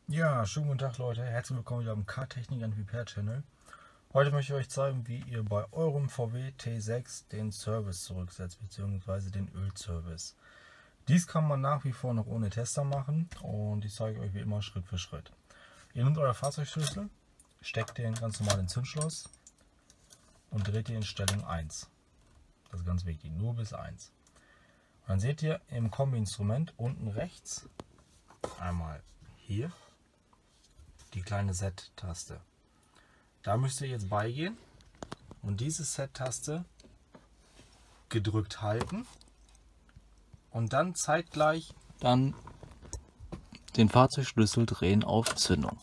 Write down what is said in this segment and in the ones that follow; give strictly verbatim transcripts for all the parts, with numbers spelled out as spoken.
Ja, schönen guten Tag Leute, herzlich willkommen wieder am Car-Technik and Repair Channel. Heute möchte ich euch zeigen, wie ihr bei eurem V W T sechs den Service zurücksetzt, bzw. den Ölservice. Dies kann man nach wie vor noch ohne Tester machen und ich zeige euch wie immer Schritt für Schritt. Ihr nehmt euer Fahrzeugschlüssel, steckt den ganz normal ins Zündschloss und dreht ihn in Stellung eins. Das ist ganz wichtig, nur bis eins. Und dann seht ihr im Kombi-Instrument unten rechts einmal hier die kleine Set-Taste. Da müsst ihr jetzt beigehen und diese Set-Taste gedrückt halten und dann zeitgleich Dann den Fahrzeugschlüssel drehen auf Zündung.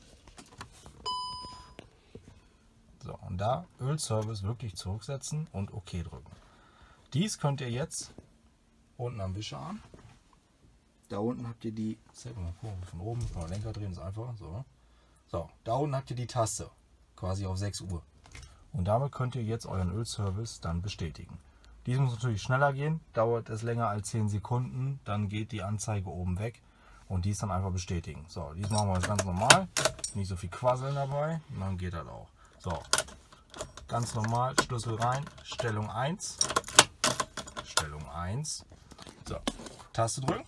so, und da Ölservice wirklich zurücksetzen und OK drücken. Dies könnt ihr jetzt unten am Wischerarm. Da unten habt ihr die, von oben, von der Lenker drehen ist einfach so. So, da unten habt ihr die Taste, quasi auf sechs Uhr. Und damit könnt ihr jetzt euren Ölservice dann bestätigen. Dies muss natürlich schneller gehen, dauert es länger als zehn Sekunden, dann geht die Anzeige oben weg und dies dann einfach bestätigen. So, dies machen wir ganz normal, nicht so viel Quasseln dabei, und dann geht das auch. So, ganz normal, Schlüssel rein, Stellung eins, Stellung eins, so, Taste drücken.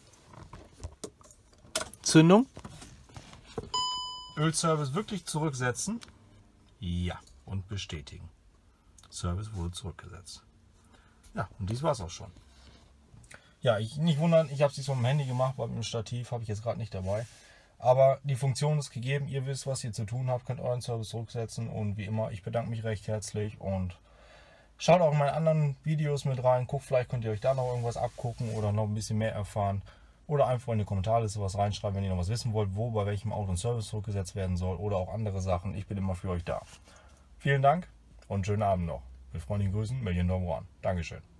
Zündung. Ölservice wirklich zurücksetzen. Ja, und bestätigen. Service wurde zurückgesetzt. Ja, und dies war es auch schon. Ja, ich nicht wundern, ich habe es vom Handy gemacht, weil mit dem Stativ habe ich jetzt gerade nicht dabei. Aber die Funktion ist gegeben, ihr wisst, was ihr zu tun habt, könnt euren Service zurücksetzen und wie immer, ich bedanke mich recht herzlich und schaut auch in meine anderen Videos mit rein, guckt, vielleicht könnt ihr euch da noch irgendwas abgucken oder noch ein bisschen mehr erfahren. Oder einfach in die Kommentarliste was reinschreiben, wenn ihr noch was wissen wollt, wo bei welchem Auto ein Service zurückgesetzt werden soll oder auch andere Sachen. Ich bin immer für euch da. Vielen Dank und schönen Abend noch. Mit freundlichen Grüßen, Million Daumen ran. Dankeschön.